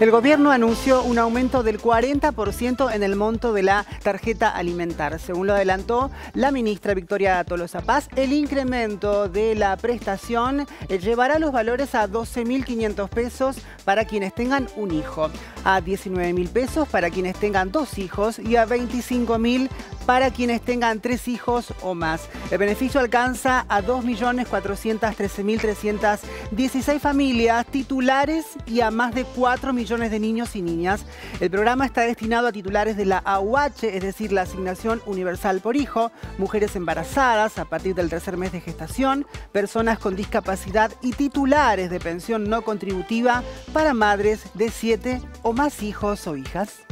El gobierno anunció un aumento del 40% en el monto de la tarjeta alimentar. Según lo adelantó la ministra Victoria Tolosa Paz, el incremento de la prestación llevará los valores a 12.500 pesos para quienes tengan un hijo, a 19.000 pesos para quienes tengan 2 hijos y a 25.000 para quienes tengan 3 hijos o más. El beneficio alcanza a 2.413.316 familias titulares y a más de 4 millones de niños y niñas. El programa está destinado a titulares de la AUH, es decir, la Asignación Universal por Hijo, mujeres embarazadas a partir del 3er mes de gestación, personas con discapacidad y titulares de pensión no contributiva para madres de 7 o más hijos o hijas.